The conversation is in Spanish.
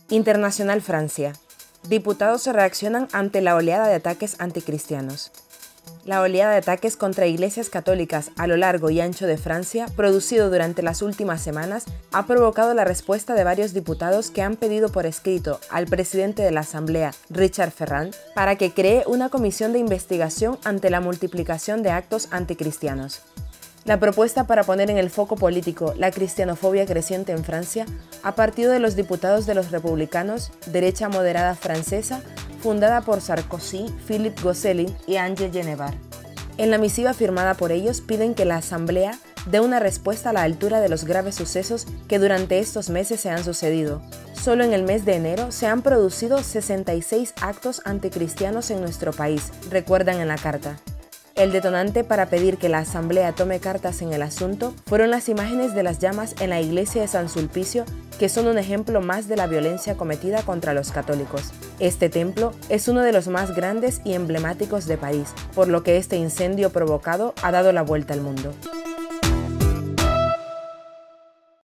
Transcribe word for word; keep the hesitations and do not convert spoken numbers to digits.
Internacional Francia. Diputados reaccionan ante la oleada de ataques anticristianos. La oleada de ataques contra iglesias católicas a lo largo y ancho de Francia, producido durante las últimas semanas, ha provocado la respuesta de varios diputados que han pedido por escrito al presidente de la Asamblea, Richard Ferrand, para que cree una comisión de investigación ante la multiplicación de actos anticristianos. La propuesta para poner en el foco político la cristianofobia creciente en Francia ha partido de los diputados de los republicanos, derecha moderada francesa, fundada por Sarkozy, Philippe Gosselin y Angel Genevard. En la misiva firmada por ellos piden que la Asamblea dé una respuesta a la altura de los graves sucesos que durante estos meses se han sucedido. Solo en el mes de enero se han producido sesenta y seis actos anticristianos en nuestro país, recuerdan en la carta. El detonante para pedir que la Asamblea tome cartas en el asunto fueron las imágenes de las llamas en la iglesia de San Sulpicio, que son un ejemplo más de la violencia cometida contra los católicos. Este templo es uno de los más grandes y emblemáticos de París, por lo que este incendio provocado ha dado la vuelta al mundo.